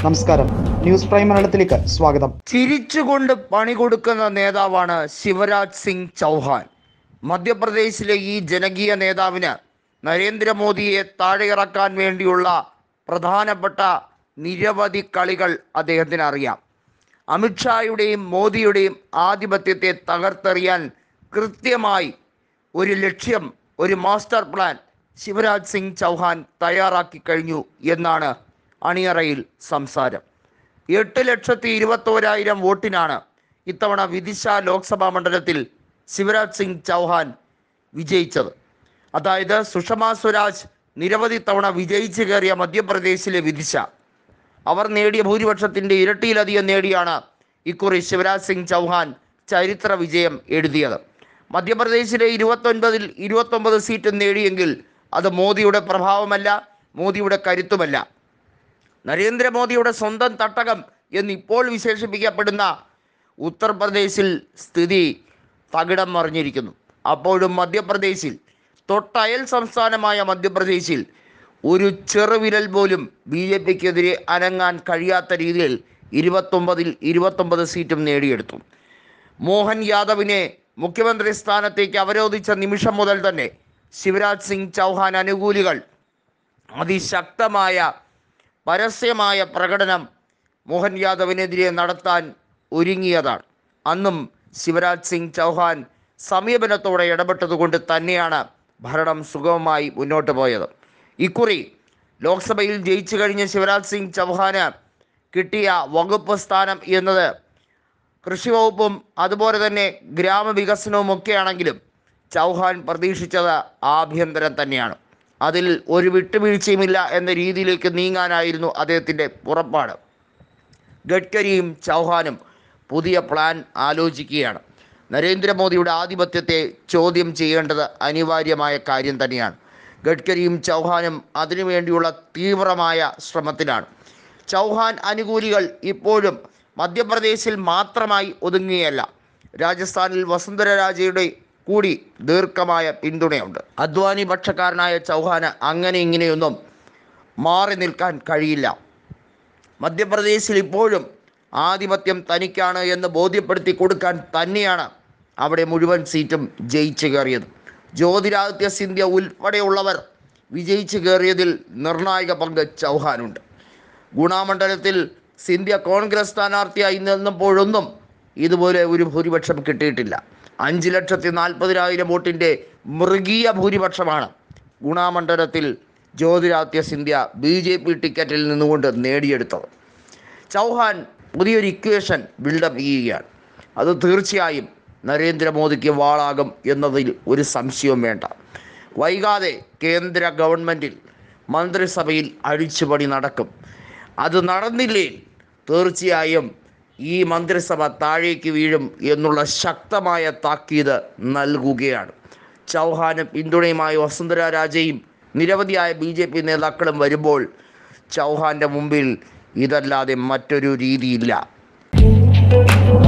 നമസ്കാരം, news prime മലയാളത്തിലേക്ക് സ്വാഗതം. ചിരിച്ചുകൊണ്ട് പണി കൊടുക്കുന്ന നേതാവാണ് ശിവരാജ് സിംഗ് ചൗഹാൻ. മധ്യപ്രദേശിലെ ഈ ജനകീയ നേതാവിന് നരേന്ദ്രമോദിയെ താഴെയിറക്കാൻ വേണ്ടിയുള്ള പ്രധാനപ്പെട്ട നിരവധി കളികൾ അദ്ദേഹത്തിന് അറിയാം. അമിത്ഷായുടെയും മോദിയുടെയും ആധിപത്യത്തെ തകർത്തെറിയാൻ കൃത്യമായി ഒരു ലക്ഷ്യം, ഒരു മാസ്റ്റർ പ്ലാൻ ശിവരാജ് സിംഗ് ചൗഹാൻ തയ്യാറാക്കി കഴിഞ്ഞു എന്നാണ് അണിയറയിൽ സംസാരം. 8,21,000 വോട്ടിനാണ് ഇത്തവണ വിദിശ ലോക്സഭാ മണ്ഡലത്തിൽ ശിവരാജ് സിംഗ് ചൗഹാൻ വിജയിച്ചത്. അതായത് സുഷമ സ്വരാജ് നിരവധി തവണ വിജയിച്ചു കയറിയ മധ്യപ്രദേശിലെ വിദിശ, അവർ നേടിയ ഭൂരിപക്ഷത്തിൻ്റെ ഇരട്ടിയിലധികം നേടിയാണ് ഇക്കുറി ശിവരാജ് സിംഗ് ചൗഹാൻ ചരിത്ര വിജയം എഴുതിയത്. മധ്യപ്രദേശിലെ 29-ൽ 29 സീറ്റ് നേടിയെങ്കിൽ അത് മോദിയുടെ പ്രഭാവമല്ല, മോദിയുടെ കരുത്തുമല്ല. നരേന്ദ്രമോദിയുടെ സ്വന്തം തട്ടകം എന്നിപ്പോൾ വിശേഷിപ്പിക്കപ്പെടുന്ന ഉത്തർപ്രദേശിൽ സ്ഥിതി തകിടം മറിഞ്ഞിരിക്കുന്നു. അപ്പോഴും മധ്യപ്രദേശിൽ, തൊട്ടയൽ സംസ്ഥാനമായ മധ്യപ്രദേശിൽ ഒരു ചെറുവിരൽ പോലും BJPക്കെതിരെ അനങ്ങാൻ കഴിയാത്ത രീതിയിൽ 29-ൽ 29 സീറ്റും നേടിയെടുത്തു. മോഹൻ യാദവിനെ മുഖ്യമന്ത്രി സ്ഥാനത്തേക്ക് അവരോധിച്ച നിമിഷം മുതൽ തന്നെ ശിവരാജ് സിംഗ് ചൗഹാൻ അനുകൂലികൾ അതിശക്തമായ പരസ്യമായ പ്രകടനം മോഹൻ യാദവിനെതിരെ നടത്താൻ ഒരുങ്ങിയതാണ്. അന്നും ശിവരാജ് സിംഗ് ചൗഹാൻ സമീപനത്തോടെ ഇടപെട്ടതുകൊണ്ട് തന്നെയാണ് ഭരണം സുഗമമായി മുന്നോട്ട് പോയത്. ഇക്കുറി ലോക്സഭയിൽ ജയിച്ചു കഴിഞ്ഞ ശിവരാജ് സിംഗ് ചൗഹാന് കിട്ടിയ വകുപ്പ് സ്ഥാനം എന്നത് കൃഷി വകുപ്പും അതുപോലെ തന്നെ ഗ്രാമവികസനവും ഒക്കെയാണെങ്കിലും ചൗഹാൻ പ്രതീക്ഷിച്ചത് ആഭ്യന്തരം തന്നെയാണ്. അതിൽ ഒരു വിട്ടുവീഴ്ചയുമില്ല എന്ന രീതിയിലേക്ക് നീങ്ങാനായിരുന്നു അദ്ദേഹത്തിൻ്റെ പുറപ്പാട്. ഗഡ്കരിയും ചൗഹാനും പുതിയ പ്ലാൻ ആലോചിക്കുകയാണ്. നരേന്ദ്രമോദിയുടെ ആധിപത്യത്തെ ചോദ്യം ചെയ്യേണ്ടത് അനിവാര്യമായ കാര്യം തന്നെയാണ്. ഗഡ്കരിയും ചൗഹാനും അതിനുവേണ്ടിയുള്ള തീവ്രമായ ശ്രമത്തിലാണ്. ചൗഹാൻ അനുകൂലികൾ ഇപ്പോഴും മധ്യപ്രദേശിൽ മാത്രമായി ഒതുങ്ങുകയല്ല. രാജസ്ഥാനിൽ വസുന്ധര രാജയുടെ കൂടി ദീർഘമായ പിന്തുണയുണ്ട്. അദ്വാനി പക്ഷക്കാരനായ ചൗഹാന് അങ്ങനെ ഇങ്ങനെയൊന്നും മാറി നിൽക്കാൻ കഴിയില്ല. മധ്യപ്രദേശിൽ ഇപ്പോഴും ആധിപത്യം തനിക്കാണ് എന്ന് ബോധ്യപ്പെടുത്തി കൊടുക്കാൻ തന്നെയാണ് അവിടെ മുഴുവൻ സീറ്റും ജയിച്ചു കയറിയത്. ജ്യോതിരാദിത്യ സിന്ധ്യ ഉൾപ്പെടെയുള്ളവർ വിജയിച്ചു കയറിയതിൽ നിർണായക പങ്ക് ചൗഹാനുണ്ട്. ഗുണാമണ്ഡലത്തിൽ സിന്ധ്യ കോൺഗ്രസ് സ്ഥാനാർത്ഥിയായി നിന്നപ്പോഴൊന്നും ഇതുപോലെ ഒരു ഭൂരിപക്ഷം കിട്ടിയിട്ടില്ല. 5,40,000 വോട്ടിൻ്റെ മൃഗീയ ഭൂരിപക്ഷമാണ് ഗുണാമണ്ഡലത്തിൽ ജ്യോതിരാദിത്യ സിന്ധ്യ BJP ടിക്കറ്റിൽ നിന്നുകൊണ്ട് നേടിയെടുത്തത്. ചൗഹാൻ പുതിയൊരു ഇക്വേഷൻ ബിൽഡപ്പ് ചെയ്യുകയാണ്. അത് തീർച്ചയായും നരേന്ദ്രമോദിക്ക് വാളാകും എന്നതിൽ ഒരു സംശയവും വേണ്ട. വൈകാതെ കേന്ദ്ര ഗവൺമെൻറ്റിൽ മന്ത്രിസഭയിൽ അഴിച്ചുപണി നടക്കും. അത് നടന്നില്ലേ തീർച്ചയായും ഈ മന്ത്രിസഭ താഴേക്ക് വീഴും എന്നുള്ള ശക്തമായ താക്കീത് നൽകുകയാണ്. ചൗഹാന് പിന്തുണയുമായി വസുന്ധര രാജയും നിരവധിയായ BJP നേതാക്കളും വരുമ്പോൾ ചൗഹാൻ്റെ മുമ്പിൽ ഇതല്ലാതെ മറ്റൊരു രീതിയില്ല.